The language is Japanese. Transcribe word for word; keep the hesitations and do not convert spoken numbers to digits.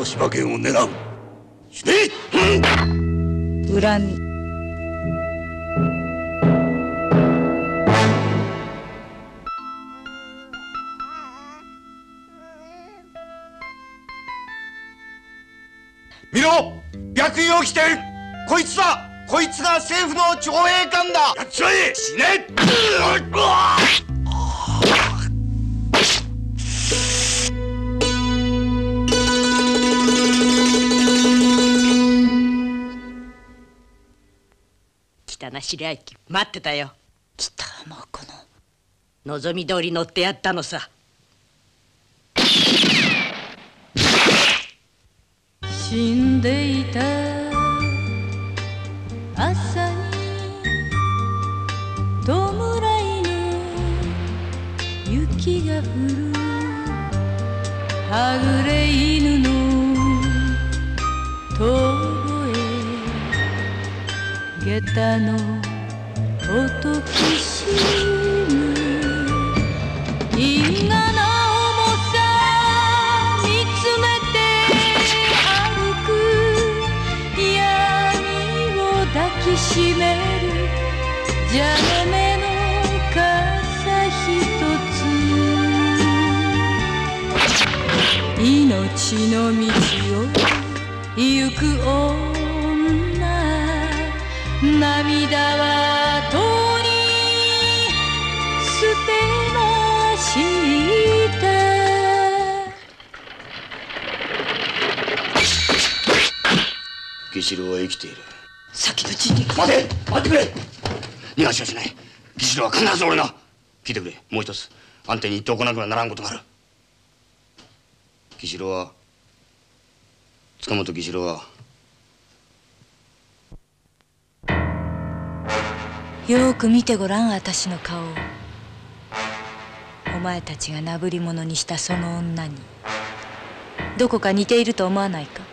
の柴犬を狙う。死ね！ 恨み。 見ろ、白衣を着ている。こいつだ。こいつが政府の徴兵官だ。 やっちまえ！ 死ね！ 北な白雪待ってたよ。 北浜子の望み通り乗ってやったのさ。 死んでいた朝に弔いの雪が降るはぐれ犬の遠吠え下駄の音きしむ因果の重さ見つめて歩く闇を抱きしめる蛇の目の傘ひとつ命の道を行く女涙はとに捨てました義四郎は生きている。 先の地に待て！待ってくれ！逃がしはしない。義四郎は必ず俺が。聞いてくれ。もう一つあんたに言っておかなくはならんことがある。義四郎は塚本義四郎はよーく見てごらん、私の顔を。お前たちがなぶり者にしたその女にどこか似ていると思わないか？